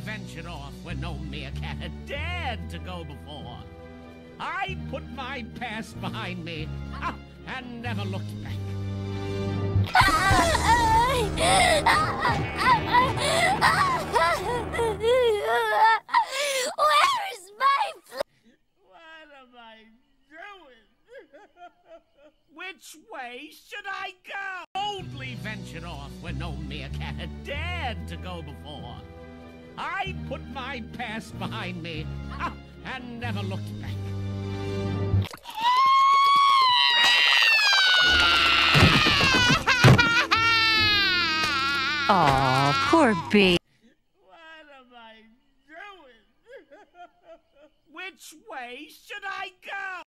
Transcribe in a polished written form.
ventured off where no meerkat had dared to go before. I put my past behind me and never looked back. Where's my What am I doing? Which way should I go? Boldly ventured off where no meerkat had dared to go before. I put my past behind me and never looked back. Aw, poor bee. What am I doing? Which way should I go?